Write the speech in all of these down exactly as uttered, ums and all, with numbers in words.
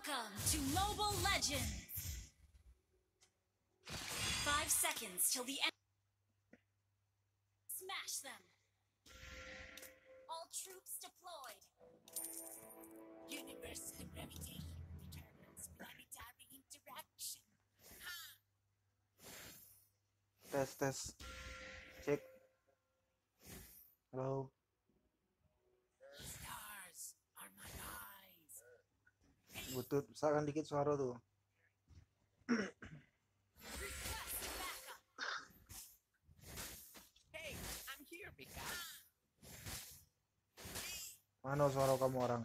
Welcome to Mobile Legends! Five seconds till the end. Smash them! All troops deployed! Universal gravitation determines planetary interaction. Tes tes. Cek. Halo. Stars are my eyes. Butut, misalkan dikit suara tuh. Request backup! Hey, I'm here, Mika. Mana suara kamu orang?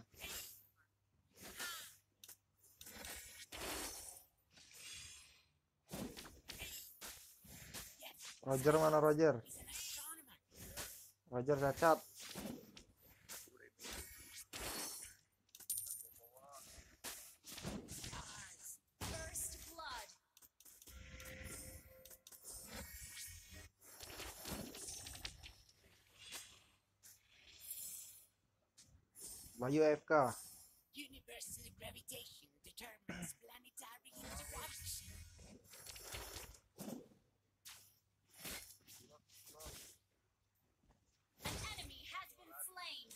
Roger mana Roger? He's an astronomer. Roger cacat. Stars. First blood! Bayu A F K. Universal gravitation determines planetary interaction. An enemy has been slain!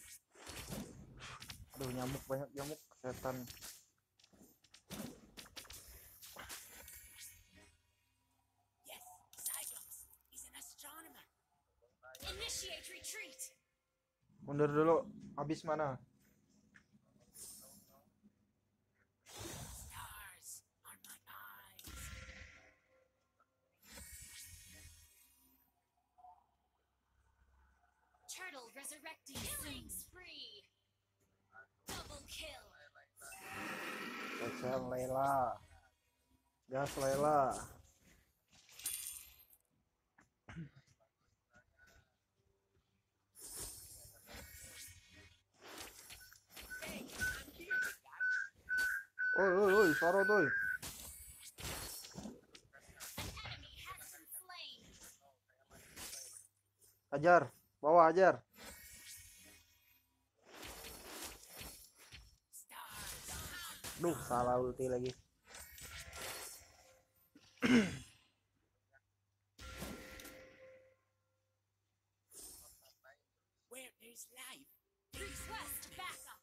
Aduh nyamuk, banyak nyamuk, setan. Yes, Cyclops. He's an astronomer. Initiate retreat! Mundur dulu. Habis mana? Stars are my eyes. Turtle resurrecting killing spree! Double kill! Kecil Layla. Gas Layla. Hey, I'm here, Mika. Oi oi oi, suara tuh. An enemy has been slain! Ajar, bawah ajar. Stars. Duh, salah ulti lagi. Where there's life, there is Request backup!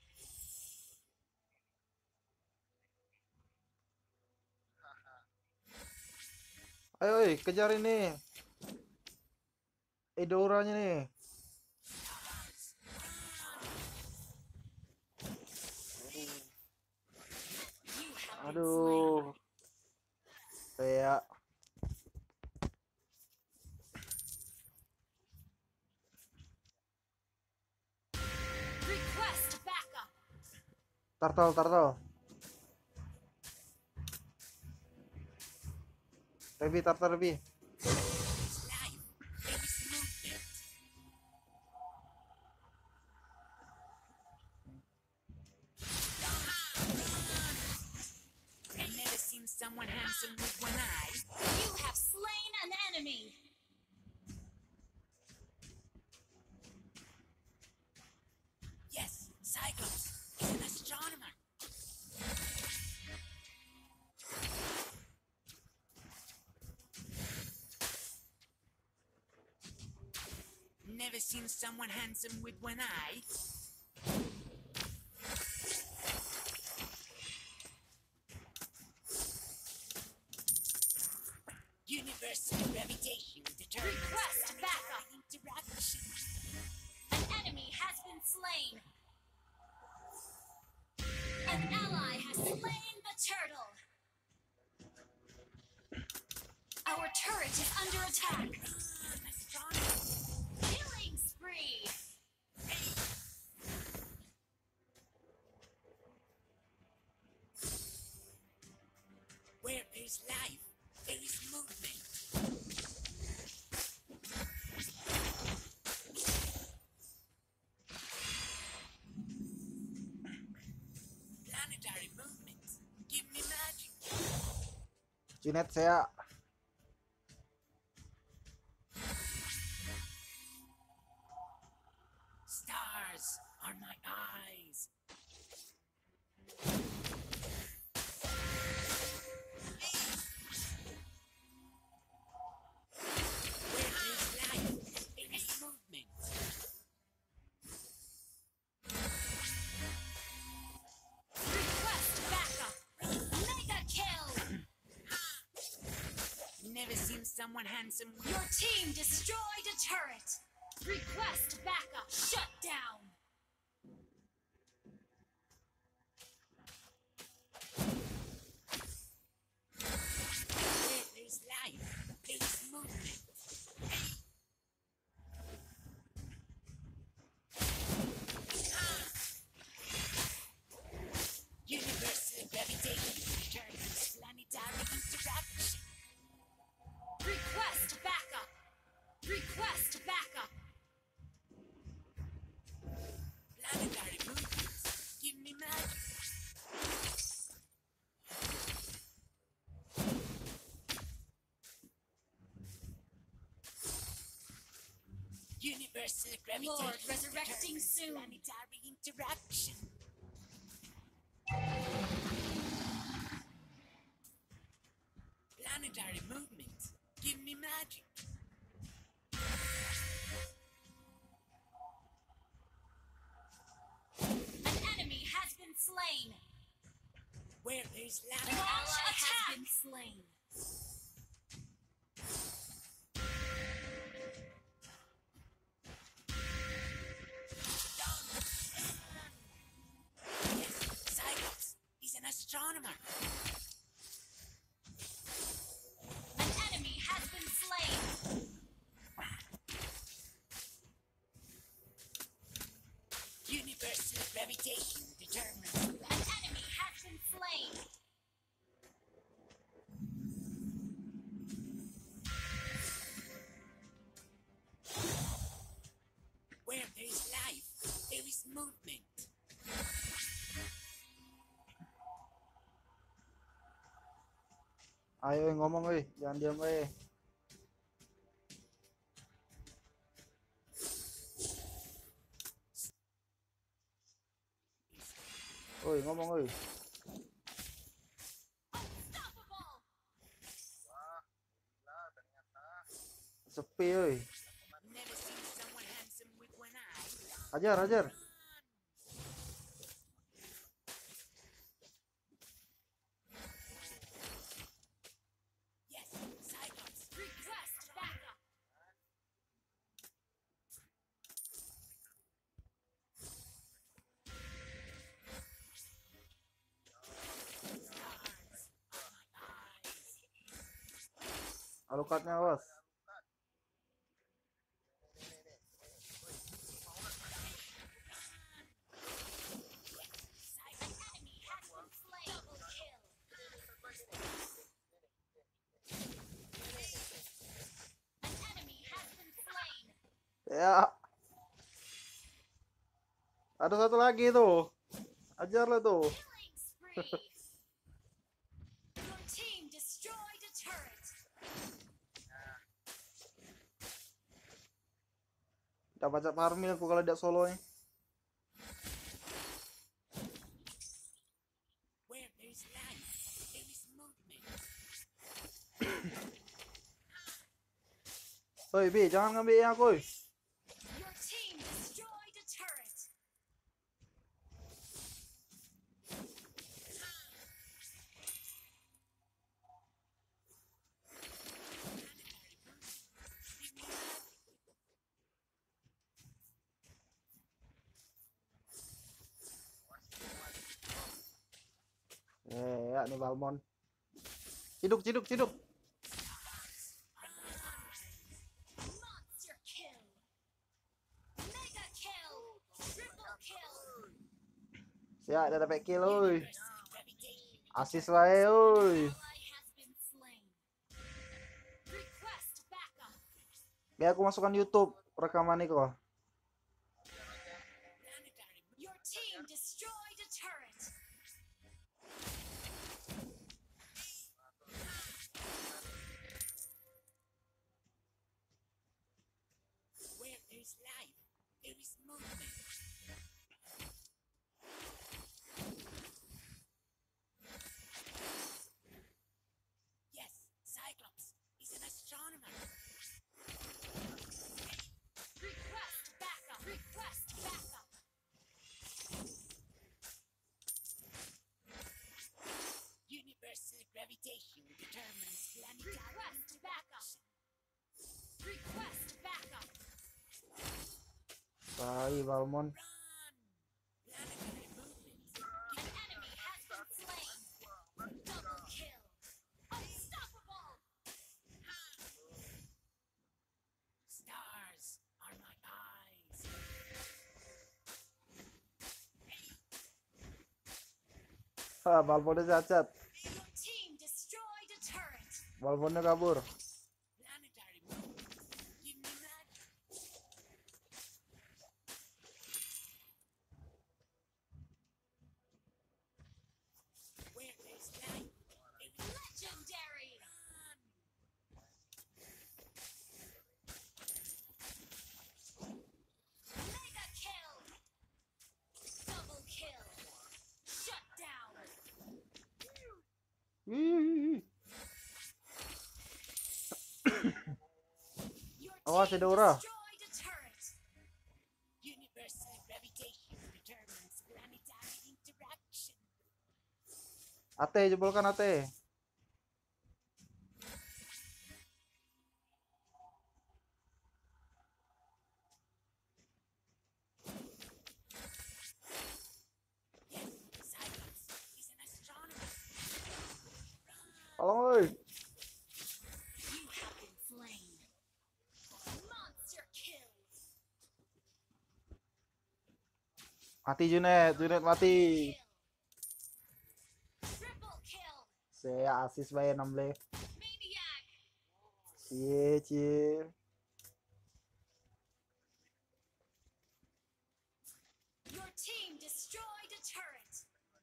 Ayo, oi, kejar ini. Edoranya nih. stars. You have been slain! Aduh. Kayak Request backup! turtle, turtle. Lebih turtle lebih. There's life, there is movement. I've never seen someone handsome with one eye. You have slain an enemy! Yes, Cyclops is an astronomer. Never seen someone handsome with one eye. Universal gravitation determines Request backup. interaction. An enemy has been slain! An ally has slain the turtle! Our turret is under attack! An astronomer. Killing spree! Where there's life, there is movement. Planetary movement. Give me magic. Cinet saya. Stars are my eyes. someone handsome with... Your team destroyed a turret. Request backup. Shut down. Where there's life, there's movement. Universal gravitation determines planetary interaction. Request backup. Request backup. Planetary movements give me magic. Universal gravitation Lord resurrecting determines soon. planetary interaction. Planetary movements give me magic. An enemy has been slain. Where there's An life, ally has been slain. yes, Cyclops, he's an astronomer. An enemy has been slain. Universal gravitation determines An enemy has been slain. where there's life, there is movement. Ayo eh, ngomong euy, jangan diam euy. Oi, ngomong euy. Unstoppable. Sepi euy. Never seen someone handsome with one eye. Ajar, ajar. Yes, Cyclops. Request backup. Stars are my eyes. Alukatnya awas. An enemy has been slain. Double kill. An enemy has been slain. Ya. Ada satu lagi tuh. Ajar lah tuh. Killing spree. Your team destroyed a turret. Udah baca parmil aku kalau tidak solo nih. Where there's life, there is movement. Oi, Bi, jangan ngambil yang aku. Oi. Your team destroyed a turret. Eh, ya nih Balmon. Ciduk, ciduk, ciduk. Monster kill. Mega kill. Triple kill. Siap, ada dapat kill oi. Universal gravitation. Asis wae oi. Ally has been slain. Request backup. Biar aku masukkan YouTube rekaman ini kok. Planetary movement. Your team destroyed a turret. Where there's life, there is movement. Yes, Cyclops is an astronomer. Request backup. Request backup. Universal gravitation determines planetary Request backup. Balmon. Planetary movement. An enemy has been slain. Double kill. Unstoppable. Stars are my eyes. Ah, Balmonnya cacat. Your team destroyed a turret. Balmonnya kabur. Planetary movement. Give me magic. Where there's light, there is Legendary. Mega kill. Double kill. Shut down. Wih. Your Awas, team ada Aura. destroyed a turret. universal gravitation determines planetary interaction. Ate, jebolkan Ate. Yes, Silence is an astronomer. Tolong, woi. You have been slain. Monster kill. Mati Junet, Junet mati. Kill. Triple kill. Saya asis bae enam belas. Maniac. Cie, cie. Your team destroyed a turret.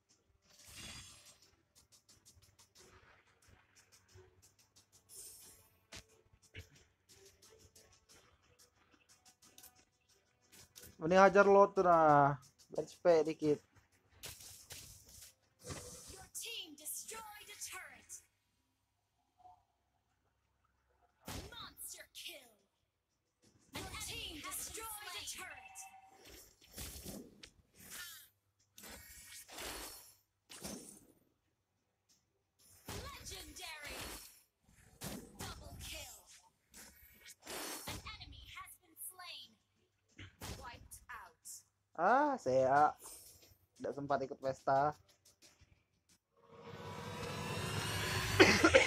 Mending hajar lot tuh nah. Biar cepet dikit. Your team destroyed a turret. Monster kill. Your team destroyed a turret. Legendary. Double kill. An enemy has been slain. Wiped out. Ah, saya tidak sempat ikut pesta.